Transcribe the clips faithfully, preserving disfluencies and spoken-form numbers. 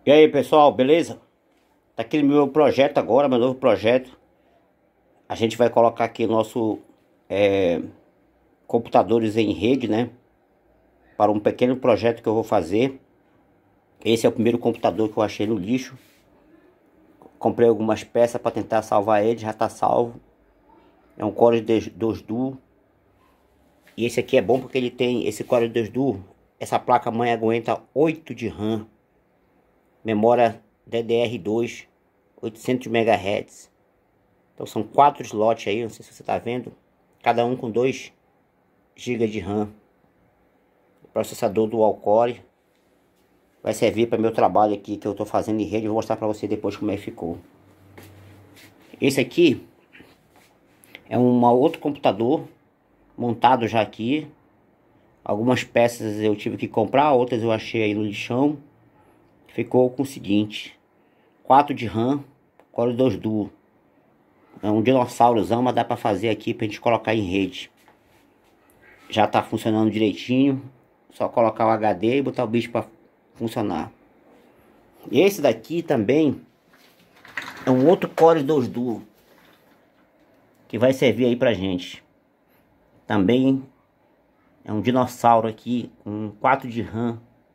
E aí, pessoal, beleza? Tá aqui no meu projeto agora, meu novo projeto. A gente vai colocar aqui nosso é, computadores em rede, né? Para um pequeno projeto que eu vou fazer. Esse é o primeiro computador que eu achei no lixo. Comprei algumas peças para tentar salvar ele, já tá salvo. É um Core dois Duo. E esse aqui é bom porque ele tem esse Core dois Duo. Essa placa-mãe aguenta oito de RAM. Memória D D R dois, oitocentos megahertz. Então são quatro slots aí, não sei se você está vendo. Cada um com dois gigas de RAM. Processador dual core. Vai servir para meu trabalho aqui que eu estou fazendo em rede. Eu vou mostrar para você depois como é que ficou. Esse aqui é um outro computador montado já aqui. Algumas peças eu tive que comprar, outras eu achei aí no lixão. Ficou com o seguinte: quatro de RAM, Core dois Duo. É um dinossauros, mas dá para fazer aqui para a gente colocar em rede. Já tá funcionando direitinho. Só colocar o H D e botar o bicho para funcionar. E esse daqui também é um outro Core dois Duo que vai servir aí pra gente. Também é um dinossauro aqui com quatro de RAM.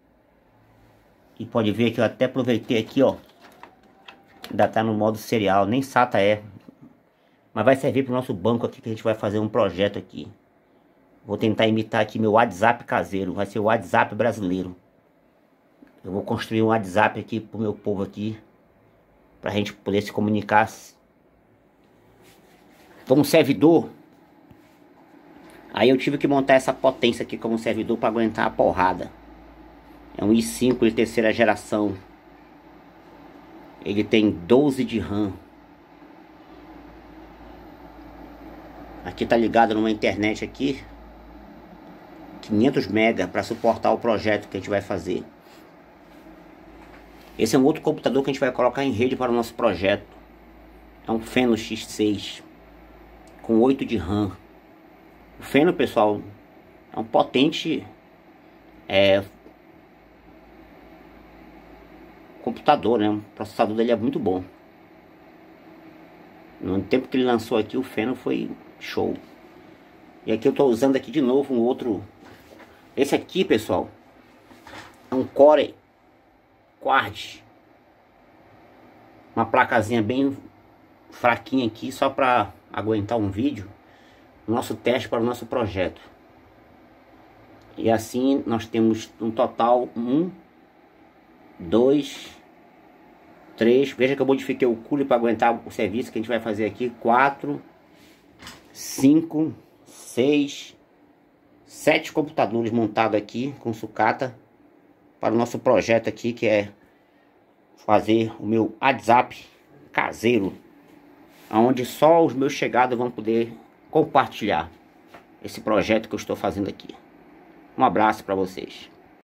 E pode ver que eu até aproveitei aqui, ó. Ainda tá no modo serial, nem SATA é. Mas vai servir pro nosso banco aqui que a gente vai fazer um projeto aqui. Vou tentar imitar aqui meu WhatsApp caseiro. Vai ser o WhatsApp brasileiro. Eu vou construir um WhatsApp aqui pro meu povo aqui. Pra gente poder se comunicar. Como servidor. Aí eu tive que montar essa potência aqui como servidor para aguentar a porrada. É um i cinco de terceira geração. Ele tem doze de RAM. Aqui tá ligado numa internet aqui. quinhentos mega para suportar o projeto que a gente vai fazer. Esse é um outro computador que a gente vai colocar em rede para o nosso projeto. É um Feno X seis com oito de RAM. O Feno, pessoal, é um potente é, computador, né? O processador dele é muito bom. No tempo que ele lançou aqui, o Feno foi show. E aqui eu estou usando aqui de novo um outro. Esse aqui, pessoal, é um Core Quad. Uma placazinha bem fraquinha aqui, só para aguentar um vídeo. Nosso teste para o nosso projeto. E assim nós temos um total um, dois, três. Veja que eu modifiquei o cooler para aguentar o serviço que a gente vai fazer aqui. Quatro, cinco, seis, sete computadores montados aqui com sucata para o nosso projeto aqui, que é fazer o meu WhatsApp caseiro, onde só os meus chegados vão poder compartilhar esse projeto que eu estou fazendo aqui. Um abraço para vocês.